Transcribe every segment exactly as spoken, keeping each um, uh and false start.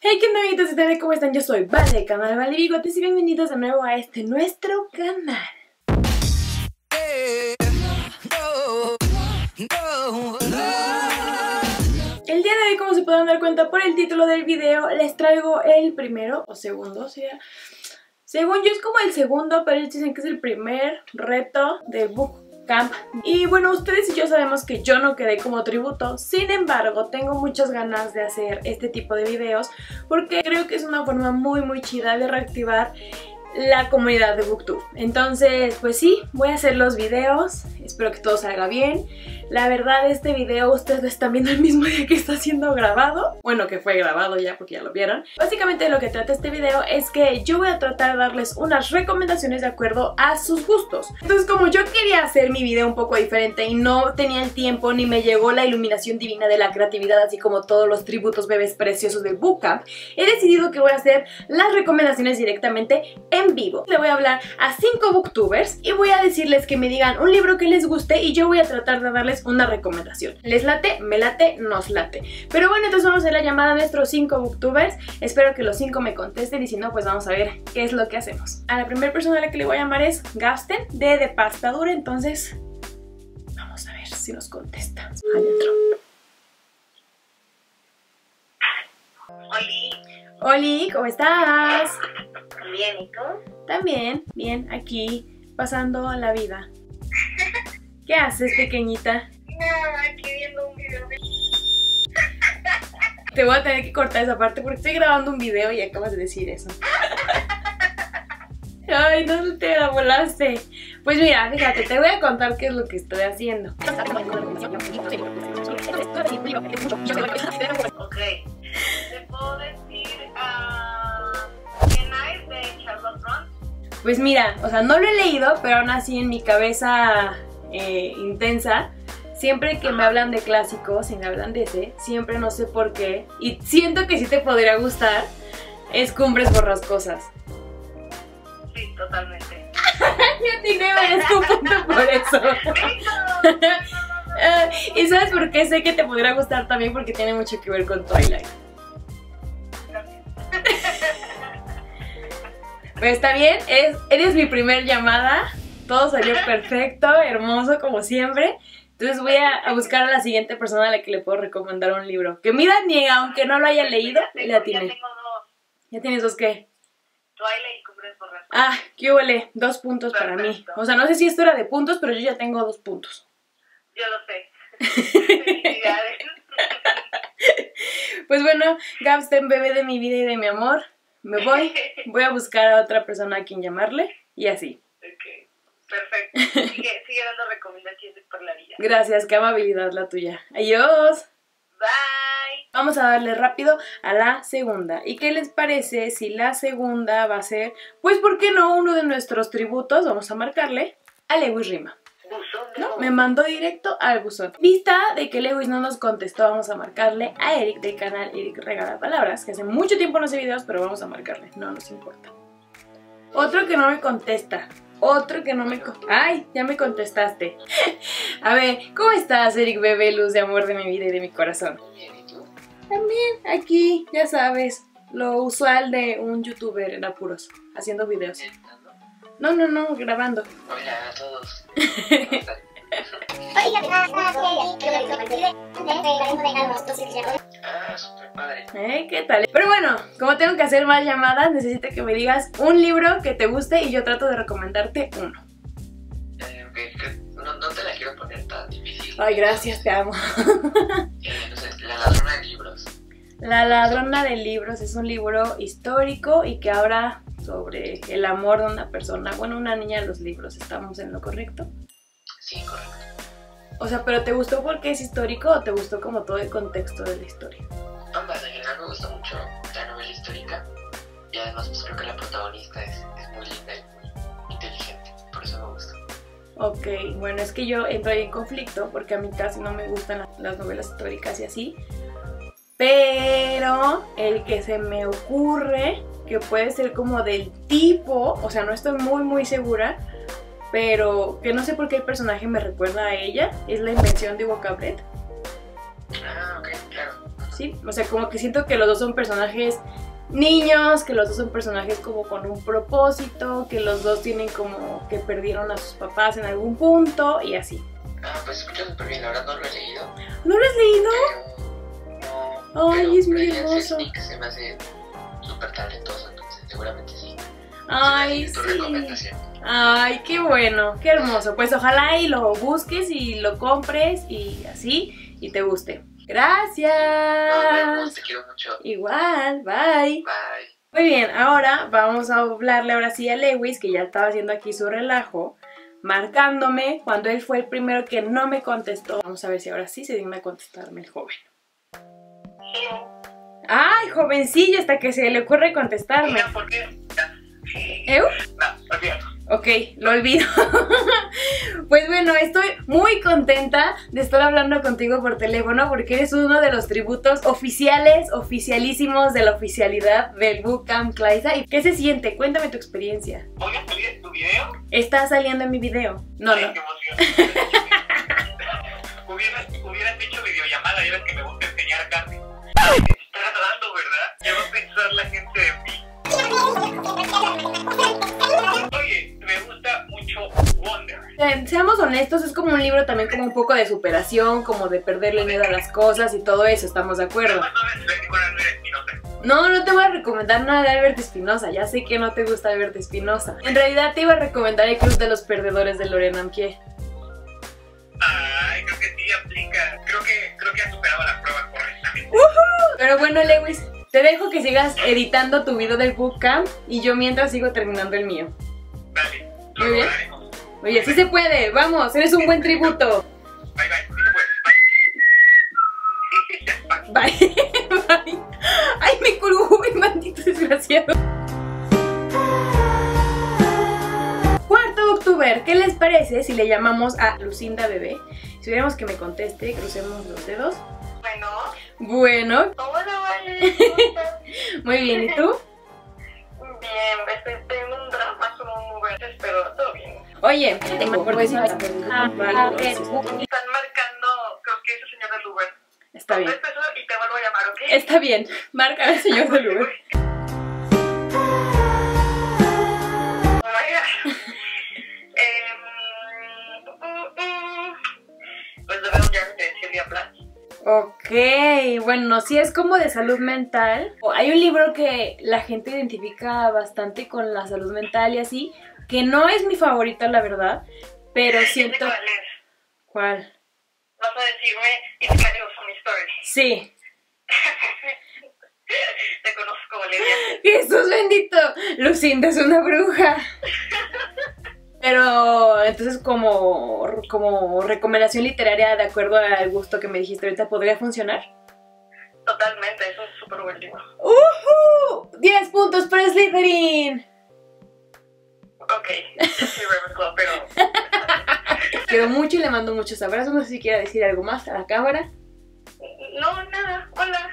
Hey, ¿qué onda, amiguitos? ¿Cómo están? Yo soy Vale, del canal Vale Bigotes, y bienvenidos de nuevo a este nuestro canal. El día de hoy, como se pueden dar cuenta por el título del video, les traigo el primero o segundo, o sea, según yo es como el segundo, pero ellos dicen que es el primer reto de Book Camp. Y bueno, ustedes y yo sabemos que yo no quedé como tributo. Sin embargo, tengo muchas ganas de hacer este tipo de videos porque creo que es una forma muy muy chida de reactivar la comunidad de BookTube. Entonces, pues sí, voy a hacer los videos. Espero que todo salga bien. La verdad, este video ustedes lo están viendo el mismo día que está siendo grabado. Bueno, que fue grabado ya porque ya lo vieron. Básicamente lo que trata este video es que yo voy a tratar de darles unas recomendaciones de acuerdo a sus gustos. Entonces, como yo quería hacer mi video un poco diferente y no tenía el tiempo ni me llegó la iluminación divina de la creatividad, así como todos los tributos bebés preciosos del Book Camp, he decidido que voy a hacer las recomendaciones directamente en vivo. Le voy a hablar a cinco booktubers y voy a decirles que me digan un libro que les guste y yo voy a tratar de darles una recomendación. ¿Les late? ¿Me late? ¿Nos late? Pero bueno, entonces vamos a hacer la llamada a nuestros cinco booktubers. Espero que los cinco me contesten y si no, pues vamos a ver qué es lo que hacemos. A la primera persona a la que le voy a llamar es Gabsten de De Pasta Dura, entonces vamos a ver si nos contesta. Adentro. Oli. Oli, ¿cómo estás? Bien, ¿y tú? También, bien, aquí, pasando la vida. ¿Qué haces, pequeñita? Nada, aquí viendo un video de... Te voy a tener que cortar esa parte porque estoy grabando un video y acabas de decir eso. Ay, no te la volaste. Pues mira, fíjate, te voy a contar qué es lo que estoy haciendo. Ok. ¿Te puedo decir a... ¿Quién es de Charlotte Bronte? Pues mira, o sea, no lo he leído, pero aún así en mi cabeza eh, intensa, siempre que me hablan de clásicos y me hablan de ese, siempre no sé por qué, y siento que sí te podría gustar, es Cumbres Borrascosas. Sí, totalmente. Ya tiene merezco un punto por eso. uh, y ¿sabes por qué sé que te podría gustar también? Porque tiene mucho que ver con Twilight. Pues está bien, eres, eres mi primer llamada. Todo salió perfecto, hermoso como siempre. Entonces voy a, a buscar a la siguiente persona a la que le puedo recomendar un libro. Que mira, ni aunque no lo haya leído, le atiné. Ya tengo dos. ¿Ya tienes dos qué? Twilight y Cumbres Borrascosas. Ah, qué huele, dos puntos para mí. O sea, no sé si esto era de puntos, pero yo ya tengo dos puntos. Yo lo sé. Felicidades. Pues bueno, Gabsten, bebé de mi vida y de mi amor, me voy. Voy a buscar a otra persona a quien llamarle y así. Ok, perfecto. Sigue, sigue dando recomendaciones por la vida. Gracias, qué amabilidad la tuya. Adiós. Bye. Vamos a darle rápido a la segunda. ¿Y qué les parece si la segunda va a ser, pues por qué no, uno de nuestros tributos? Vamos a marcarle a Lewis Rima. No, me mandó directo al buzón. Vista de que Lewis no nos contestó, vamos a marcarle a Eric del canal Eric Regala Palabras, que hace mucho tiempo no hace videos, pero vamos a marcarle, no nos importa. Otro que no me contesta. Otro que no me... Con... ¡Ay! Ya me contestaste. A ver, ¿cómo estás, Eric bebé, luz de amor de mi vida y de mi corazón? Bien, ¿y tú? También, aquí, ya sabes, lo usual de un youtuber en apuros, haciendo videos. ¿Editando? No, no, no, grabando. Hola a todos. Ah, súper padre. ¿Eh? ¿Qué tal? Pero bueno, como tengo que hacer más llamadas, necesito que me digas un libro que te guste y yo trato de recomendarte uno. Eh, okay, que no, no te la quiero poner tan difícil. Ay, gracias, te amo. Eh, no sé, La ladrona de libros. La ladrona de libros es un libro histórico y que habla sobre el amor de una persona, bueno, una niña de los libros. ¿Estamos en lo correcto? Sí, correcto. O sea, ¿pero te gustó porque es histórico o te gustó como todo el contexto de la historia? Ambas, en general me gusta mucho la novela histórica y además pues creo que la protagonista es, es muy linda y muy inteligente, por eso me gusta. Ok, bueno, es que yo entro ahí en conflicto porque a mí casi no me gustan las, las novelas históricas y así. Pero el que se me ocurre que puede ser como del tipo, o sea, no estoy muy muy segura, pero que no sé por qué el personaje me recuerda a ella, es La invención de Hugo Cabret. Ah, ok, claro. ¿sí? O sea, como que siento que los dos son personajes niños, que los dos son personajes como con un propósito, que los dos tienen como que perdieron a sus papás en algún punto y así. Ah, pues escucha súper bien, la verdad no lo he leído. ¿No lo has leído? Pero, no, Ay, pero es muy Brian hermoso. Selznick se me hace súper talentoso, entonces seguramente sí. Ay, Tu sí. recomendación. Ay, qué bueno, qué hermoso. Pues ojalá y lo busques y lo compres y así y te guste. Gracias. Nos vemos, te quiero mucho. Igual, bye. Bye. Muy bien, ahora vamos a hablarle ahora sí a Lewis, que ya estaba haciendo aquí su relajo, marcándome cuando él fue el primero que no me contestó. Vamos a ver si ahora sí se digna contestarme el joven. Ay, jovencillo, hasta que se le ocurre contestarme. Mira, ¿por qué? ¿Eu? No, olvídalo. Ok, lo olvido. Pues bueno, estoy muy contenta de estar hablando contigo por teléfono porque eres uno de los tributos oficiales, oficialísimos de la oficialidad del Bootcamp Claisa. ¿Y qué se siente? Cuéntame tu experiencia. ¿Voy a salir en tu video? ¿Está saliendo en mi video? No, Ay, no. qué emoción. hubieras, hubieras hecho videollamada, ya ves que me gusta enseñar carne. Ay, te está agradando, ¿verdad? Ya va a pensar la gente de mí. Oye, me gusta mucho Wonder. Eh, seamos honestos, es como un libro también como un poco de superación, como de perderle miedo a las cosas y todo eso, ¿estamos de acuerdo? Además, no ves con Albert Espinosa. No, no te voy a recomendar nada de Albert Espinosa, ya sé que no te gusta Albert Espinosa. En realidad te iba a recomendar el Club de los Perdedores de Lorena Amquier. Ay, creo que sí aplica. Creo que, creo que ha superado la prueba correctamente. ¡Uhú! Pero bueno, Lewis, te dejo que sigas editando tu video del bootcamp y yo mientras sigo terminando el mío. Dale, lo Muy bien. lograremos. Oye, sí se puede, vamos, eres un buen tributo. Bye, bye, sí se puede. Bye. Bye, bye. Ay, me colgó, maldito desgraciado. Cuarto de octubre, ¿qué les parece si le llamamos a Lucinda Bebé? Si hubiéramos que me conteste, crucemos los dedos. Bueno. Bueno, Hola, vale. ¿Cómo estás? muy bien, ¿y tú? Bien, estoy teniendo un drama con un Uber, pero todo bien. Oye, tengo por decir. Están marcando, creo que es el señor del Uber. Está bien. Contesto eso y te vuelvo a llamar, ¿ok? Está bien, marca al señor del Uber. Vaya. Em, mm, mm. Pues lo veo ya de Silvia Plath. Ok, bueno, sí es como de salud mental. Hay un libro que la gente identifica bastante con la salud mental y así, que no es mi favorito, la verdad, pero siento... ¿Cuál es? ¿Cuál? Vas a decirme It's kind of a funny story. Sí. Te conozco, Valeria. ¡Jesús bendito! Lucinda es una bruja. Pero entonces como, como recomendación literaria de acuerdo al gusto que me dijiste ahorita, ¿podría funcionar? Totalmente, es un súper buen libro. ¡Uhú! diez puntos para Slytherin. Ok, yo soy Ravenclaw, pero... Quiero mucho y le mando muchos abrazos. No sé si quiera decir algo más a la cámara. No, nada, hola.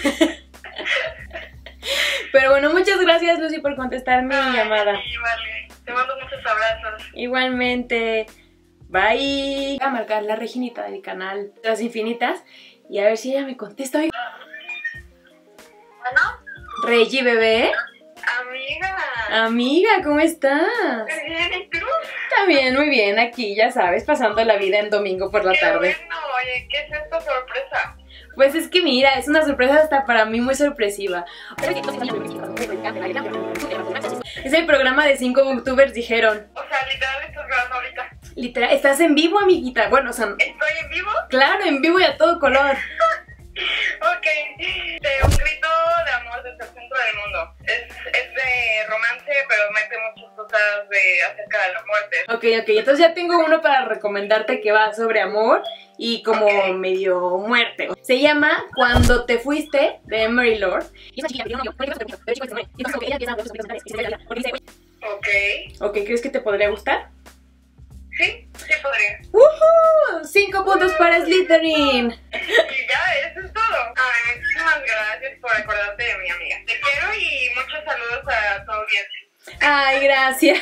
Pero bueno, muchas gracias, Lucy, por contestar mi Ay, llamada. Sí, vale. Te mando muchos abrazos. Igualmente. Bye. Voy a marcar la Reginita del canal Las Infinitas y a ver si ella me contesta. Bueno, Regi, bebé. amiga. Amiga, ¿cómo estás? Bien, ¿y tú? Está bien, muy bien, aquí, ya sabes, pasando la vida en domingo por la Qué tarde. bueno, oye, ¿qué es esta sorpresa? Pues es que mira, es una sorpresa hasta para mí muy sorpresiva. Es el programa de cinco booktubers, dijeron. O sea, literal estás grabando ahorita. Literal, estás en vivo, amiguita. Bueno, o sea, ¿Estoy en vivo? claro, en vivo y a todo color. Ok. De un grito de amor desde el centro del mundo. Es, es de romance, pero mete muchas cosas de acerca de la muerte. Ok, ok, entonces ya tengo uno para recomendarte que va sobre amor y como Ok. medio muerte. Se llama Cuando te fuiste, de Emery Lord. Ok. Ok, ¿crees que te podría gustar? Sí, sí podría. ¡Woohoo! Cinco puntos para Slytherin. Y ya, eso es todo. Ay, muchísimas gracias por acordarte de mi amiga. Te quiero y muchos saludos a tu audiencia. Ay, gracias.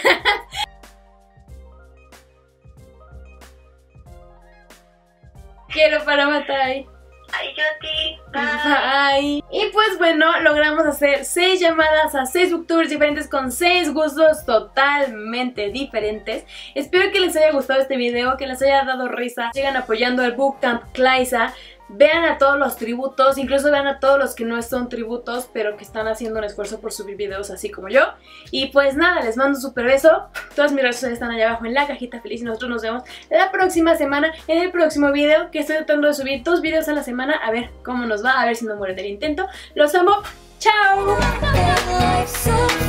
Quiero para Matai. Ay, yo a ti. Bye. Y pues bueno, logramos hacer seis llamadas a seis booktubers diferentes con seis gustos totalmente diferentes. Espero que les haya gustado este video, que les haya dado risa. Sigan apoyando al Bookcamp Claisa. Vean a todos los tributos, incluso vean a todos los que no son tributos, pero que están haciendo un esfuerzo por subir videos así como yo. Y pues nada, les mando un super beso. Todas mis redes sociales están allá abajo en la cajita feliz y nosotros nos vemos la próxima semana en el próximo video, que estoy tratando de subir dos videos a la semana. A ver cómo nos va, a ver si no muero en el intento. Los amo. ¡Chao!